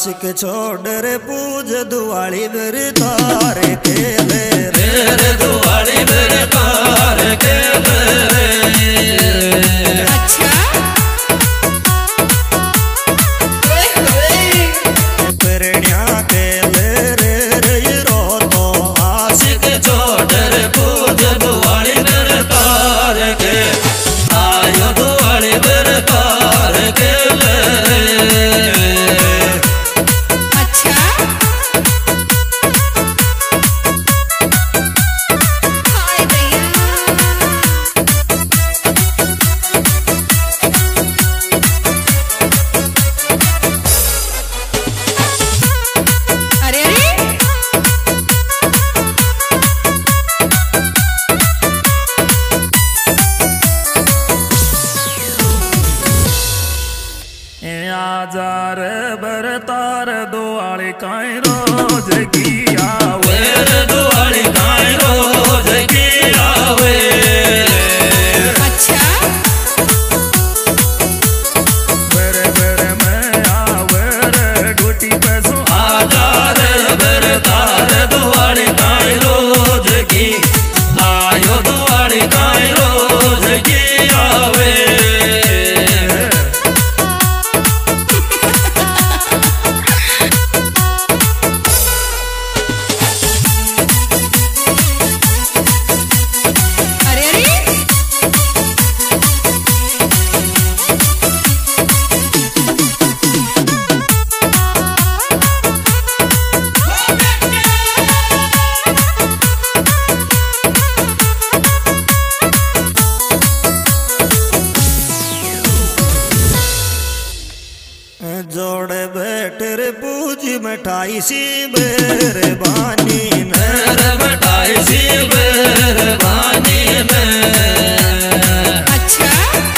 आशिक छोड़ रे पूज दुआली बेर तारे खेले रे दुआली बेर तारे खेले रे। अच्छा परण्या खेले रे ये रो तो आशिक छोड़ रे पूज दुआली बेर तारे के आयो दुआली बेर तारे खेले आजार बरतार दुआली काई रोज की आवे दुआली काई रोज की आवे। अच्छा बेरे बेरे में आवे रे ड्यूटी पे सो आजार बरतार दुआली काई रोज की आयो दुआली काई रोज की आवे। जोड़े बैठ रे पूजी मिठाई सी बेर बानी में मिठाई सी बेर बानी में। अच्छा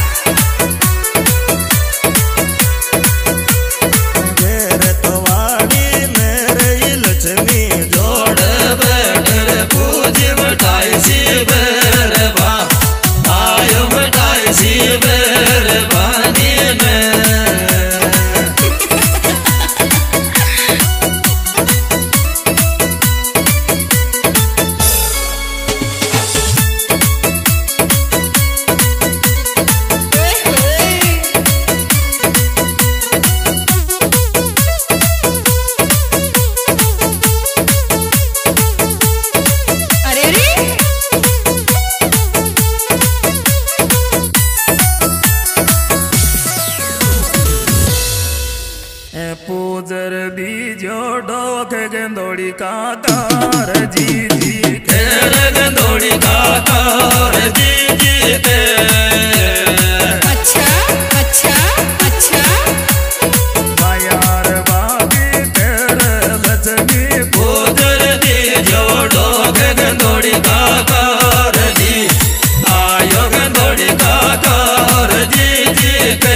घेर तवाड़ी मेरे लक्ष्मी जोड़े बैठ रे पूजी मिठाई सी बेर बा आयो मिठाई सी बेर बानी में। पूजर बीजो डोक गेंदोड़ी का कार जी जी खेर गेंदोड़ी का कार जी जी के। अच्छा अच्छा अच्छा बायार बागी तेरे लक्ष्मी पूजर बीजो डोक गेंदोड़ी का कार जी आयो गेंदोड़ी का कार जी जी के।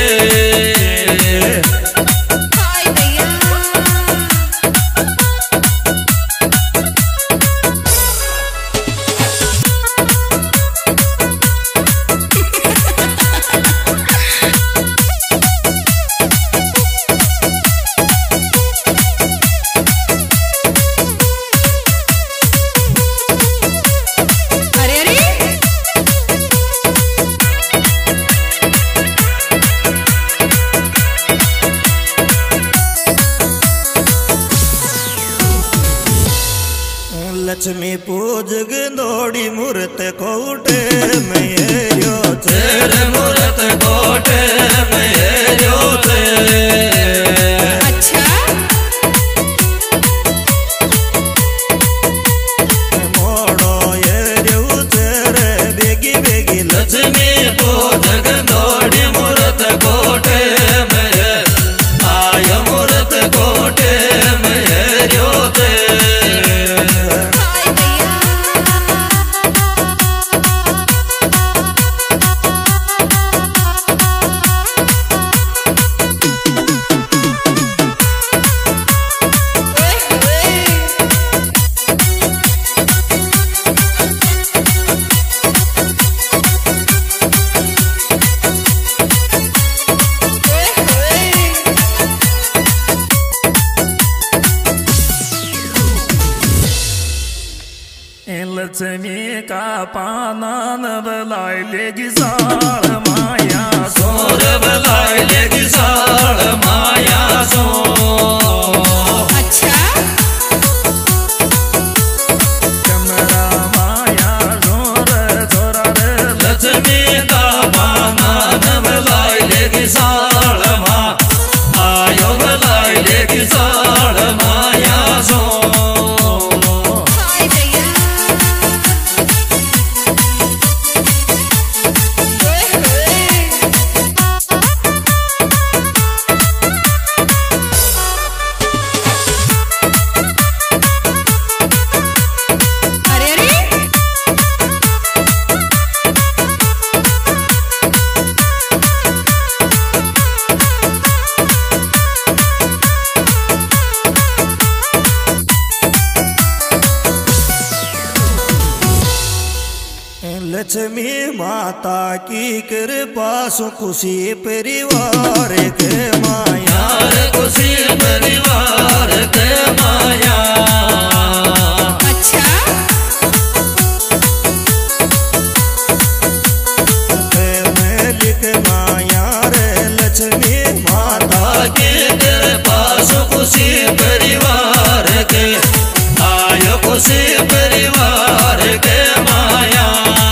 लक्ष्मी पूज गेंदोड़ी मूर्त कोटे में यो तेरे मूर्त कोटे में यो अच्छा मोड़ो ये रो तेरे बेगी बेगी लक्ष्मी पूज गेंदोड़ी मूर्त कोटे में आयो मूर्त कोटे में यो लक्ष्मी का पानन बलाई लेगी साल माया सोर बलाई लेगी साल माया सो। अच्छा कमरा माया जोर जोरा रे लक्ष्मी का पानन बलाई लेगी साल मा आयो बलाई लेगी साल माया सो। लक्ष्मी माता की कृपा सु खुशी परिवार के माया खुशी परिवार के माया। अच्छा लिख माया रे लक्ष्मी माता की कृपा सु खुशी परिवार के आयो खुशी परिवार के माया।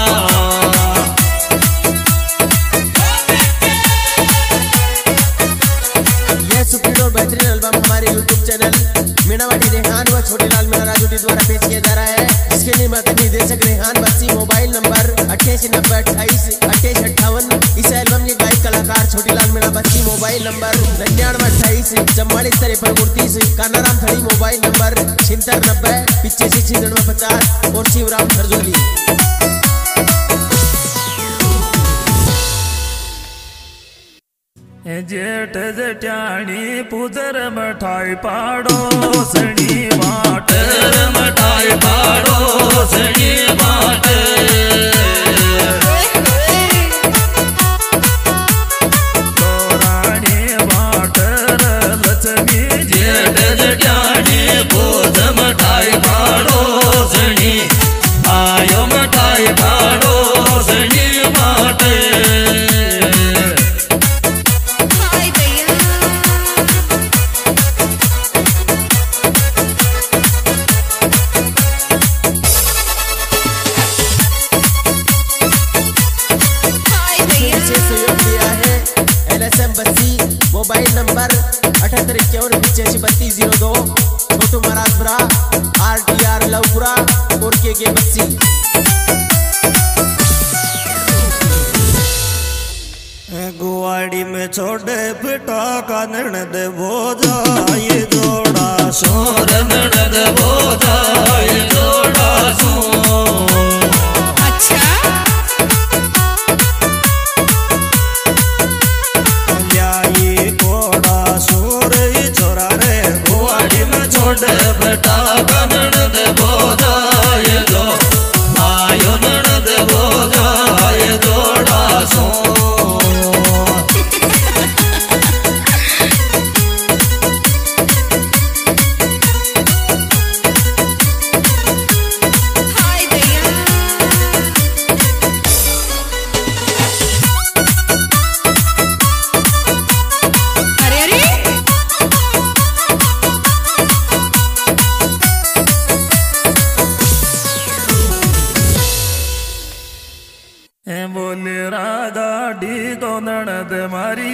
बेहतरीन एल्बम हमारे YouTube चैनल मीनावाटी रेहान व छोटेलाल मीना राजूटी द्वारा पेश किया जा रहा है। इसके निर्माता निर्देशक रेहान बस्सी। Mobile number 8890282858। इस एल्बम के गायक कलाकार Chhotelal Meena Bassi. Mobile number 9928444339। Kanaram Thadi. Mobile number 7690859650 और शिवराम खरजोली। जेठ जट्याणी पुजर मठाई पाड़ो सणी बाट मठाई पाड़ो सणी बाट। तोराणी बाट लक्ष्मी जेठ जट्याणी पुज मठाई पाड़ो सणी आयो मठाई पाड़ो सणी बाट। Mobile number 7851853202। Chhotu Maharajpura RTR Lavpura और के बस्सी। गुवाड़ी में छोड़े पिटा का ननद भोजा ये जोड़ा सोर ननद भोजा ये जोड़ा सो। अच्छा बेटा ननद भोजा ये जो आयो ननद भोजा ये जोड़ा सो। बोले राधा डी को ननद मारी